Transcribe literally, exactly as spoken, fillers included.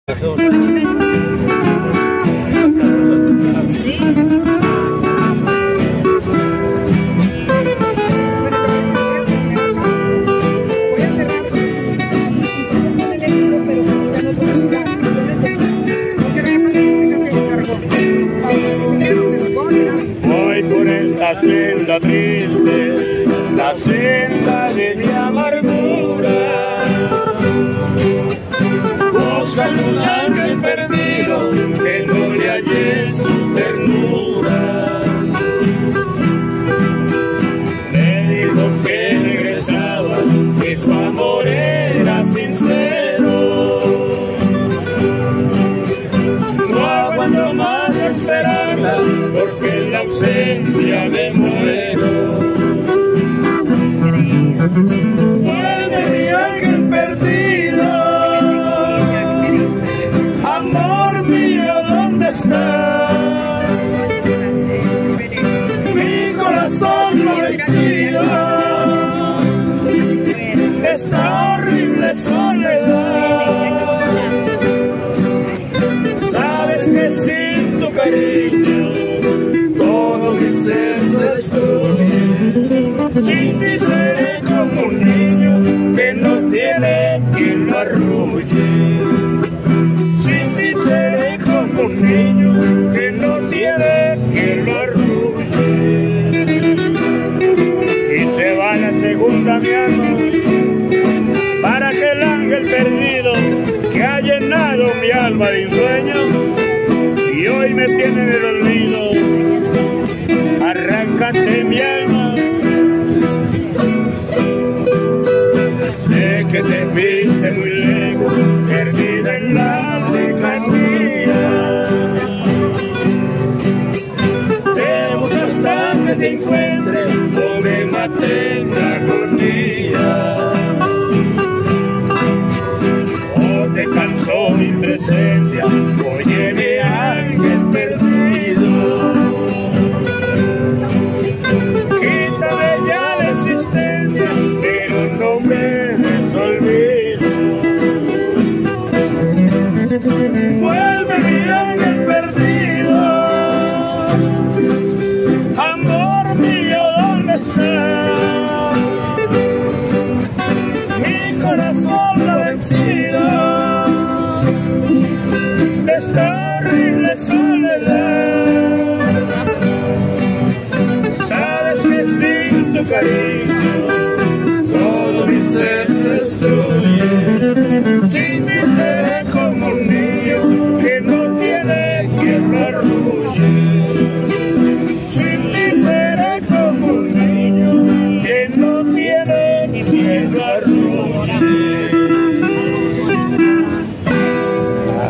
Voy por esta senda triste, la senda de mi amargura, buscando un ángel perdido que no le hallé su ternura. Me dijo que regresaba, que su amor era sincero. No aguanto más esperarla, porque en la ausencia me muero. Vuelve mi ángel perdido, amor mío, ¿dónde estás? Mi corazón lo vencido, esta horrible soledad. Sabes que sin tu cariño todo mi ser se destruye. Sin ti seré como un niño que no tiene quien lo arrulle. Sin ti seré como un niño que no tiene quien lo arrulle. Y se va la segunda, mi amor, para que el ángel perdido que ha llenado mi alma de ensueño y hoy me tiene en el olvido, arráncate mi alma. Sé que te viste muy lejos, perdida en la lejanía. Temo hasta que te encuentre o me mate en la agonía. O te cansó mi presencia, oye mi ángel perdido. Quítame ya la existencia, pero no me desolvido. Vuelve mi ángel perdido, amor mío, ¿dónde estás? Mi corazón lo ha vencido, de esta horrible soledad. Sabes que sin tu cariño todo mi ser se destruye. Sin ti seré como un niño que no tiene quien lo arrulle.